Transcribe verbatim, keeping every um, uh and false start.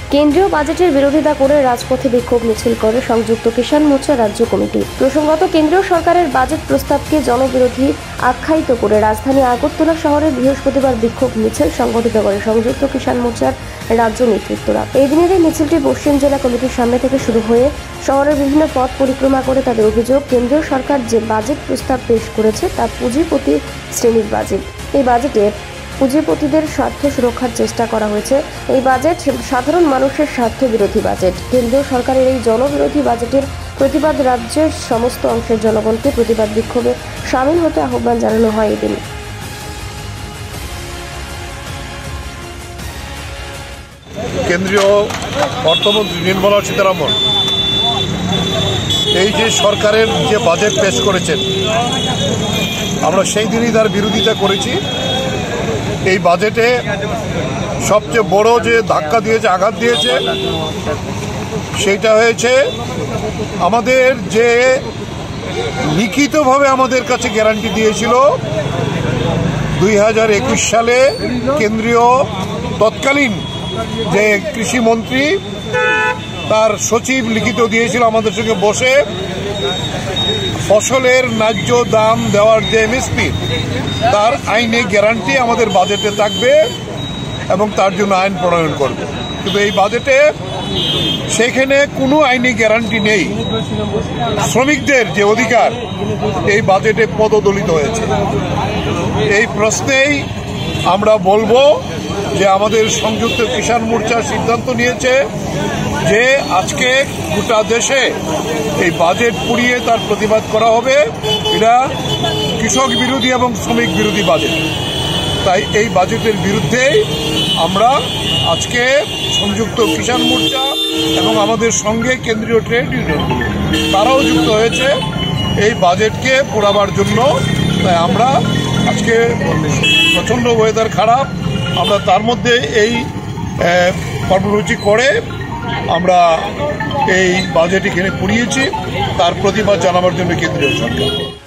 কেন্দ্রীয় বাজেটের বিরোধিতা করে রাজপথে বিক্ষোভ মিছিল করে সংযুক্ত কিষাণ মোর্চা রাজ্য কমিটি। প্রসঙ্গত, কেন্দ্রীয় সরকারের বাজেট প্রস্তাবকে জনবিরোধী আখ্যায়িত করে রাজধানী আগরতলা শহরে বৃহস্পতিবার বিক্ষোভ মিছিল সংগঠিত করে সংযুক্ত কিষাণ মোর্চার রাজ্য নেতৃত্বরা। এই দিনের এই মিছিলটি পশ্চিম জেলা কমিটির সামনে থেকে শুরু হয়ে শহরের বিভিন্ন পথ পরিক্রমা করে তাদের অভিযোগ, কেন্দ্রীয় সরকার যে বাজেট প্রস্তাব পেশ করেছে তা পুঁজিপতি শ্রেণীর বাজেট। এই বাজেটে পুঁজিপতিদের স্বার্থ সুরক্ষার চেষ্টা করা হয়েছে। এই বাজেট সাধারণ মানুষের স্বার্থ বিরোধী বাজেট। কেন্দ্রীয় সরকারের এই জনবিরোধী বাজেটের প্রতিবাদ রাজ্যের সমস্ত অংশের জনগণকে প্রতিবাদ বিক্ষোভে সামিল হতে আহ্বান জানানো হয়। এদিন কেন্দ্রীয় অর্থমন্ত্রী নির্মলা সীতারামন এই যে সরকারের যে বাজেট পেশ করেছেন, আমরা সেই দিনই তার বিরোধিতা করেছি। এই বাজেটে সবচেয়ে বড় যে ধাক্কা দিয়েছে, আঘাত দিয়েছে, সেইটা হয়েছে আমাদের যে লিখিতভাবে আমাদের কাছে গ্যারান্টি দিয়েছিল দুই হাজার একুশ সালে কেন্দ্রীয় তৎকালীন যে কৃষিমন্ত্রী, তার সচিব লিখিত দিয়েছিল আমাদের সঙ্গে বসে, ফসলের ন্যায্য দাম দেওয়ার যে এমএসপি, তার আইনে গ্যারান্টি আমাদের বাজেটে থাকবে এবং তার জন্য আইন প্রণয়ন করবে। কিন্তু এই বাজেটে সেখানে কোনো আইনি গ্যারান্টি নেই। শ্রমিকদের যে অধিকার এই বাজেটে পদদলিত হয়েছে। এই প্রশ্নেই আমরা বলবো যে আমাদের সংযুক্ত কিষাণ মোর্চা সিদ্ধান্ত নিয়েছে যে আজকে গোটা দেশে এই বাজেট পুড়িয়ে তার প্রতিবাদ করা হবে। এটা কৃষক বিরোধী এবং শ্রমিক বিরোধী বাজেট। তাই এই বাজেটের বিরুদ্ধেই আমরা আজকে সংযুক্ত কিষাণ মোর্চা এবং আমাদের সঙ্গে কেন্দ্রীয় ট্রেড ইউনিয়ন তারাও যুক্ত হয়েছে এই বাজেটকে পোড়াবার জন্য। তাই আমরা আজকে প্রচণ্ড ওয়েদার খারাপ, আমরা তার মধ্যে এই কর্মসূচি করে আমরা এই বাজেট এখানে পুড়িয়েছি, তার প্রতিবাদ জানাবার জন্য কেন্দ্রীয় সরকার।